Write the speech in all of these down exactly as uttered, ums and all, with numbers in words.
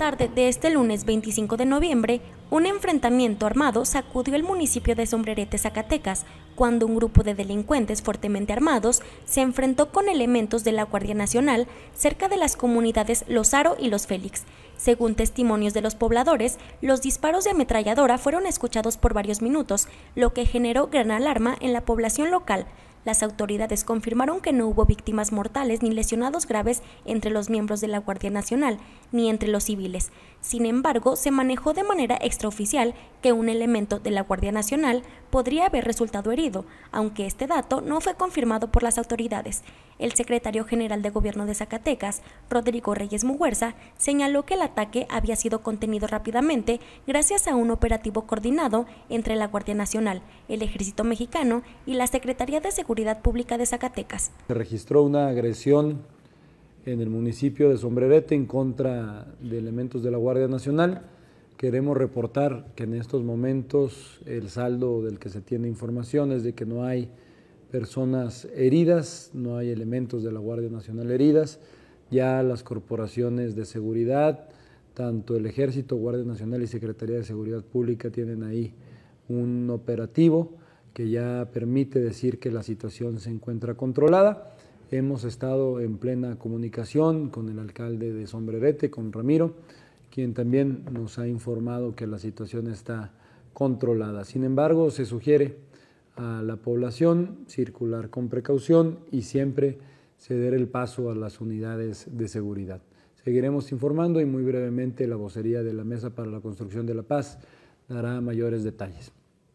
tarde de este lunes veinticinco de noviembre, un enfrentamiento armado sacudió el municipio de Sombrerete, Zacatecas, cuando un grupo de delincuentes fuertemente armados se enfrentó con elementos de la Guardia Nacional cerca de las comunidades Los Aro y Los Félix. Según testimonios de los pobladores, los disparos de ametralladora fueron escuchados por varios minutos, lo que generó gran alarma en la población local. Las autoridades confirmaron que no hubo víctimas mortales ni lesionados graves entre los miembros de la Guardia Nacional, ni entre los civiles. Sin embargo, se manejó de manera extraoficial que un elemento de la Guardia Nacional podría haber resultado herido, aunque este dato no fue confirmado por las autoridades. El secretario general de Gobierno de Zacatecas, Rodrigo Reyes Muguerza, señaló que el ataque había sido contenido rápidamente gracias a un operativo coordinado entre la Guardia Nacional, el Ejército Mexicano y la Secretaría de Seguridad Pública de Zacatecas. Se registró una agresión en el municipio de Sombrerete en contra de elementos de la Guardia Nacional. Queremos reportar que en estos momentos el saldo del que se tiene información es de que no hay personas heridas, no hay elementos de la Guardia Nacional heridas. Ya las corporaciones de seguridad, tanto el Ejército, Guardia Nacional y Secretaría de Seguridad Pública tienen ahí un operativo que ya permite decir que la situación se encuentra controlada. Hemos estado en plena comunicación con el alcalde de Sombrerete, con Ramiro, quien también nos ha informado que la situación está controlada. Sin embargo, se sugiere a la población circular con precaución y siempre ceder el paso a las unidades de seguridad. Seguiremos informando y muy brevemente la vocería de la Mesa para la Construcción de la Paz dará mayores detalles.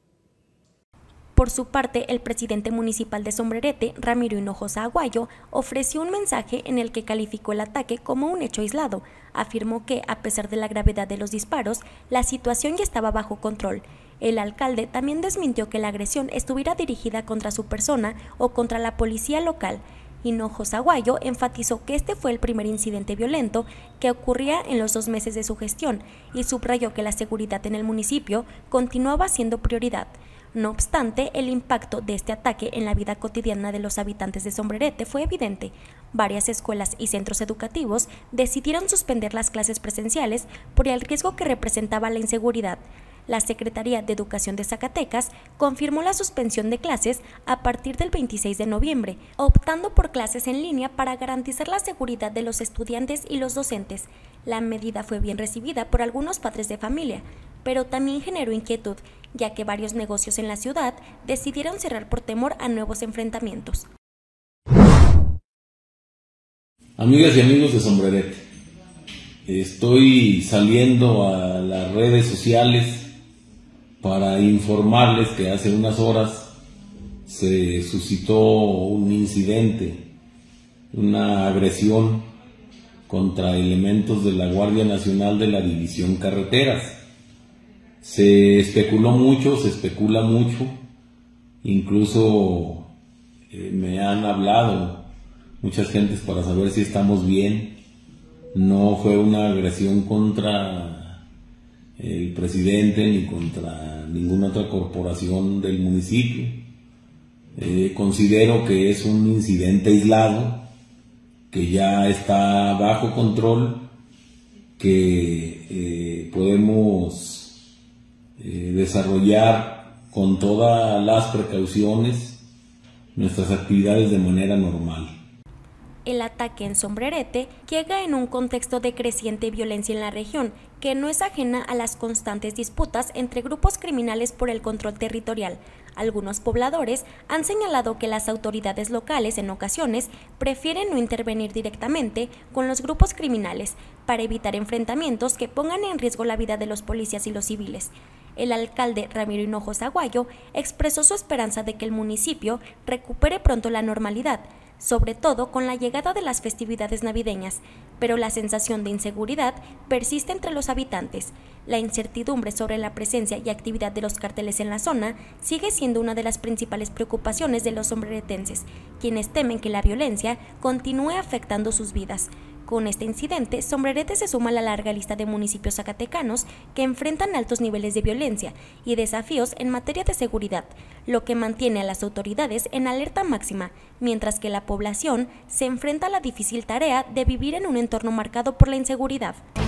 Por su parte, el presidente municipal de Sombrerete, Ramiro Hinojosa Aguayo, ofreció un mensaje en el que calificó el ataque como un hecho aislado. Afirmó que, a pesar de la gravedad de los disparos, la situación ya estaba bajo control. El alcalde también desmintió que la agresión estuviera dirigida contra su persona o contra la policía local. Hinojosa Aguayo enfatizó que este fue el primer incidente violento que ocurría en los dos meses de su gestión y subrayó que la seguridad en el municipio continuaba siendo prioridad. No obstante, el impacto de este ataque en la vida cotidiana de los habitantes de Sombrerete fue evidente. Varias escuelas y centros educativos decidieron suspender las clases presenciales por el riesgo que representaba la inseguridad. La Secretaría de Educación de Zacatecas confirmó la suspensión de clases a partir del veintiséis de noviembre, optando por clases en línea para garantizar la seguridad de los estudiantes y los docentes. La medida fue bien recibida por algunos padres de familia, pero también generó inquietud, ya que varios negocios en la ciudad decidieron cerrar por temor a nuevos enfrentamientos. Amigas y amigos de Sombrerete, estoy saliendo a las redes sociales para informarles que hace unas horas se suscitó un incidente, una agresión contra elementos de la Guardia Nacional de la División Carreteras. Se especuló mucho, se especula mucho, incluso eh, me han hablado muchas gentes para saber si estamos bien. No fue una agresión contra el presidente ni contra ninguna otra corporación del municipio. Eh, considero que es un incidente aislado, que ya está bajo control, que eh, podemos eh, desarrollar con todas las precauciones nuestras actividades de manera normal. El ataque en Sombrerete llega en un contexto de creciente violencia en la región, que no es ajena a las constantes disputas entre grupos criminales por el control territorial. Algunos pobladores han señalado que las autoridades locales en ocasiones prefieren no intervenir directamente con los grupos criminales para evitar enfrentamientos que pongan en riesgo la vida de los policías y los civiles. El alcalde Ramiro Hinojosa Aguayo expresó su esperanza de que el municipio recupere pronto la normalidad, sobre todo con la llegada de las festividades navideñas, pero la sensación de inseguridad persiste entre los habitantes. La incertidumbre sobre la presencia y actividad de los cárteles en la zona sigue siendo una de las principales preocupaciones de los sombreretenses, quienes temen que la violencia continúe afectando sus vidas. Con este incidente, Sombrerete se suma a la larga lista de municipios zacatecanos que enfrentan altos niveles de violencia y desafíos en materia de seguridad, lo que mantiene a las autoridades en alerta máxima, mientras que la población se enfrenta a la difícil tarea de vivir en un entorno marcado por la inseguridad.